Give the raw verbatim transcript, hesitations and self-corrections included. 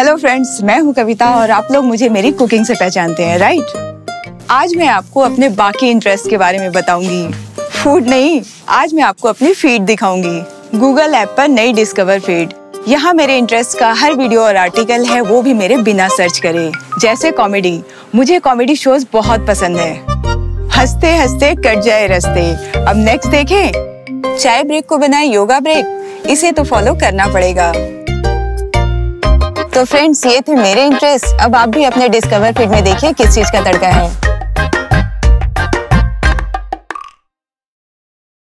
Hello friends, मैं हूं कविता और आप लोग मुझे मेरी कुकिंग से पहचानते हैं, राइट? आज मैं आपको अपने बाकी इंटरेस्ट के बारे में बताऊंगी। फूड नहीं, आज मैं आपको अपनी फीड दिखाऊंगी। गूगल ऐप पर नई डिस्कवर फीड। यहाँ मेरे इंटरेस्ट का हर वीडियो और आर्टिकल है, वो भी मेरे बिना सर्च करे। जैसे कॉमेडी, मुझे कॉमेडी शोज बहुत पसंद है। हंसते हंसते कट जाए रास्ते। अब नेक्स्ट देखें, चाय ब्रेक को बनाए योगा ब्रेक। इसे तो फॉलो करना पड़ेगा। तो फ्रेंड्स, ये थे मेरे इंटरेस्ट। अब आप भी अपने डिस्कवर फीड में देखिए किस चीज का तड़का है।